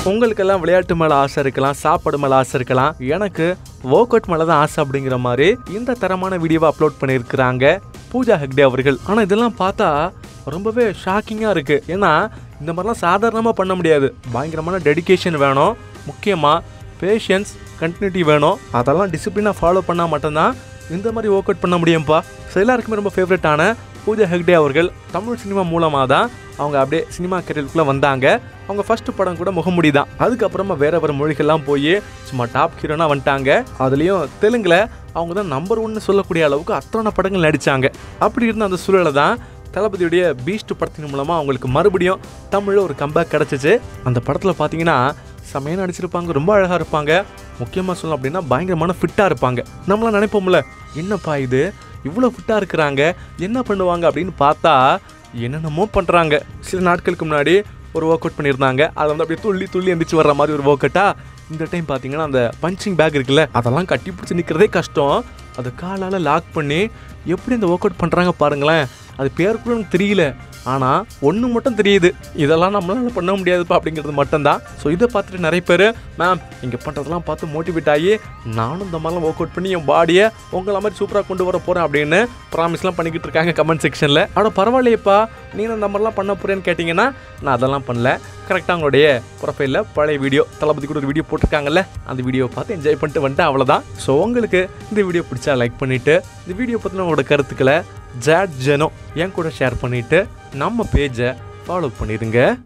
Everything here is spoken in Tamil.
உங்களுக்கெல்லாம் விளையாட்டு மேலே ஆசை இருக்கலாம், சாப்பாடு மேலே ஆசை இருக்கலாம், எனக்கு ஒர்க் அவுட் மேலே தான் ஆசை அப்படிங்கிற மாதிரி இந்த தரமான வீடியோவை அப்லோட் பண்ணியிருக்கிறாங்க பூஜா ஹெக்டே அவர்கள். ஆனால் இதெல்லாம் பார்த்தா ரொம்பவே ஷாக்கிங்காக இருக்குது. ஏன்னா இந்த மாதிரிலாம் சாதாரணமாக பண்ண முடியாது. பயங்கரமான டெடிகேஷன் வேணும், முக்கியமாக பேஷன்ஸ், கண்டினியூட்டி வேணும். அதெல்லாம் டிசிப்ளினாக ஃபாலோ பண்ணால் மட்டும்தான் இந்த மாதிரி ஒர்க் அவுட் பண்ண முடியும்ப்பா. ஸோ எல்லாருக்குமே ரொம்ப ஃபேவரட்டான பூஜா ஹெக்டே அவர்கள் தமிழ் சினிமா மூலமாக தான் அவங்க அப்படியே சினிமா கரியருக்குள்ளே வந்தாங்க. அவங்க ஃபஸ்ட்டு படம் கூட முகமுடி தான். அதுக்கப்புறமா வேறு வேறு மொழிகள்லாம் போய் சும்மா டாப் ஹீரோனாக வந்துட்டாங்க. அதுலேயும் தெலுங்கில் அவங்க தான் நம்பர் 1 சொல்லக்கூடிய அளவுக்கு அத்தனை படங்கள் நடித்தாங்க. அப்படி இருந்த அந்த சூழலை தான் தளபதியுடைய பீஸ்ட் படத்தின் மூலமாக அவங்களுக்கு மறுபடியும் தமிழில் ஒரு கம்பேக் கிடச்சிச்சு. அந்த படத்தில் பார்த்தீங்கன்னா செமையாக நடிச்சிருப்பாங்க, ரொம்ப அழகாக இருப்பாங்க. முக்கியமாக சொல்லணும் அப்படின்னா பயங்கரமான ஃபிட்டாக இருப்பாங்க. நம்மளாம் நினைப்போம்ல, என்னப்பா இது இவ்வளோ ஃபிட்டாக இருக்கிறாங்க, என்ன பண்ணுவாங்க அப்படின்னு பார்த்தா என்னென்னமோ பண்ணுறாங்க. சில நாட்களுக்கு முன்னாடி ஒரு ஒர்க் அவுட் பண்ணியிருந்தாங்க. அதை வந்து அப்படியே துள்ளி துள்ளி எந்திரிச்சு வர்ற மாதிரி ஒரு ஒர்க் அவுட்டா. இந்த டைம் பார்த்தீங்கன்னா அந்த பஞ்சிங் பேக் இருக்குல்ல, அதெல்லாம் கட்டி பிடிச்சி நிற்கிறதே கஷ்டம். அதை காலால் லாக் பண்ணி எப்படி அந்த ஒர்க் அவுட் பண்ணுறாங்க பாருங்களேன். அது பேர் கூட எனக்கு தெரியல, ஆனால் ஒன்று மட்டும் தெரியுது, இதெல்லாம் நம்மளால பண்ண முடியாதுப்பா அப்படிங்கிறது மட்டும்தான். ஸோ இதை பார்த்துட்டு நிறைய பேர் மேம் இங்கே பண்ணுறதெல்லாம் பார்த்து மோட்டிவேட் ஆகி நானும் இந்த மாதிரிலாம் ஒர்க் அவுட் பண்ணி என் பாடியை உங்களை மாதிரி சூப்பராக கொண்டு வர போகிறேன் அப்படின்னு ப்ராமிஸ்லாம் பண்ணிக்கிட்டு இருக்காங்க கமெண்ட் செக்ஷனில். ஆனால் பரவாயில்லையப்பா, நீங்கள் இந்த மாதிரிலாம் பண்ண போகிறேன்னு கேட்டிங்கன்னா நான் அதெல்லாம் பண்ணல. கரெக்டாக அவங்களுடைய ப்ரொஃபைலில் பழைய வீடியோ தளபதி கூட ஒரு வீடியோ போட்டிருக்காங்கல்ல, அந்த வீடியோவை பார்த்து என்ஜாய் பண்ணிட்டு வந்துட்டு அவ்வளோதான். ஸோ உங்களுக்கு இந்த வீடியோ பிடிச்சா லைக் பண்ணிவிட்டு இந்த வீடியோ பற்றின உங்களோட கருத்துக்களை ஜாட் ஜெனோ என் கூட ஷேர் பண்ணிவிட்டு நம்ம பேஜை ஃபாலோ பண்ணிடுங்க.